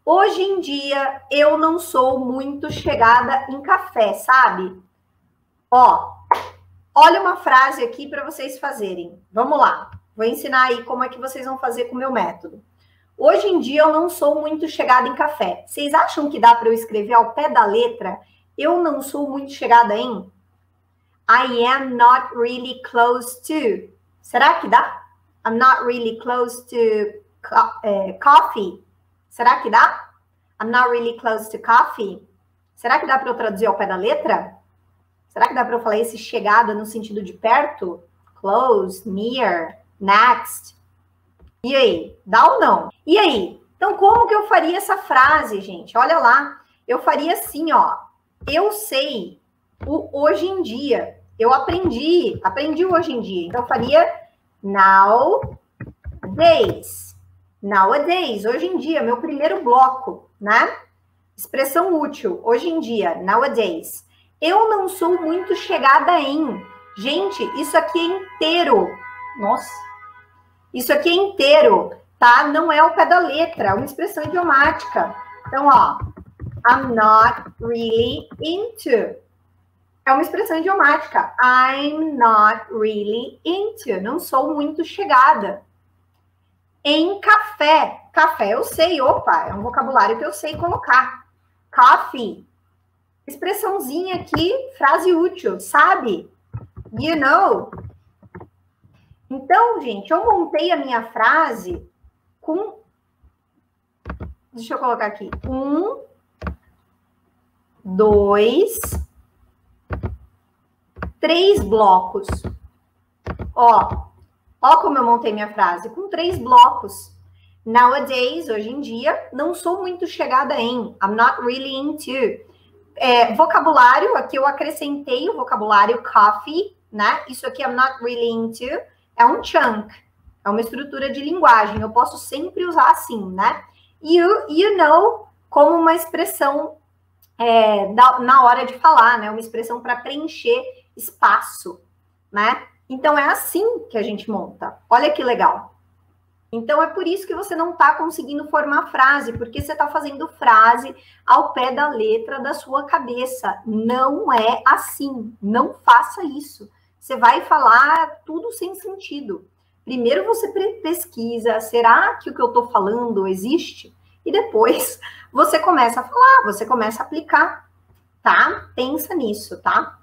Hoje em dia, eu não sou muito chegada em café, sabe? Ó, olha uma frase aqui para vocês fazerem. Vamos lá. Vou ensinar aí como é que vocês vão fazer com o meu método. Hoje em dia, eu não sou muito chegada em café. Vocês acham que dá para eu escrever ao pé da letra? Eu não sou muito chegada em? I am not really close to. Será que dá? I'm not really close to coffee. Será que dá? I'm not really close to coffee. Será que dá para eu traduzir ao pé da letra? Será que dá para eu falar esse chegada no sentido de perto? Close, near, next. E aí, dá ou não? E aí? Então, como que eu faria essa frase, gente? Olha lá. Eu faria assim, ó. Eu sei o hoje em dia. Eu aprendi o hoje em dia. Então, eu faria nowadays. Nowadays, hoje em dia, meu primeiro bloco, né? Expressão útil, hoje em dia, nowadays. Eu não sou muito chegada em. Gente, isso aqui é inteiro. Nossa. Isso aqui é inteiro, tá? Não é o pé da letra, é uma expressão idiomática. Então, ó. I'm not really into. É uma expressão idiomática. I'm not really into. Não sou muito chegada. Em café. Café eu sei, opa, é um vocabulário que eu sei colocar. Coffee. Expressãozinha aqui, frase útil, sabe? You know. Então, gente, eu montei a minha frase com... Deixa eu colocar aqui. 1, 2, 3 blocos. Ó como eu montei minha frase, com 3 blocos. Nowadays, hoje em dia, não sou muito chegada em. I'm not really into. Vocabulário, aqui eu acrescentei o vocabulário coffee, né? Isso aqui, I'm not really into, é um chunk. É uma estrutura de linguagem. Eu posso sempre usar assim, né? You know, como uma expressão na hora de falar, né? Uma expressão para preencher espaço, né? Então, é assim que a gente monta. Olha que legal. Então, é por isso que você não está conseguindo formar frase, porque você está fazendo frase ao pé da letra da sua cabeça. Não é assim. Não faça isso. Você vai falar tudo sem sentido. Primeiro você pesquisa, será que o que eu estou falando existe? E depois você começa a falar, você começa a aplicar, tá? Pensa nisso, tá?